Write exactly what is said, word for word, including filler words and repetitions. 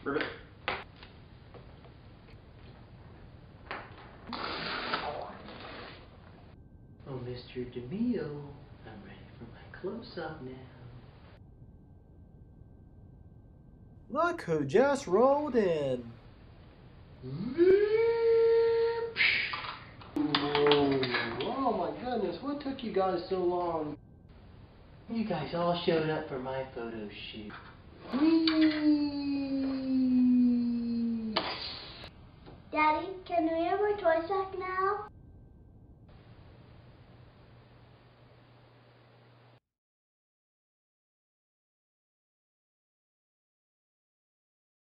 Ribbit. Oh, Mister DeMille, I'm ready for my close-up now. Look who just rolled in. Oh my goodness, what took you guys so long? You guys all showed up for my photo shoot. Daddy, can we have our toy sack now?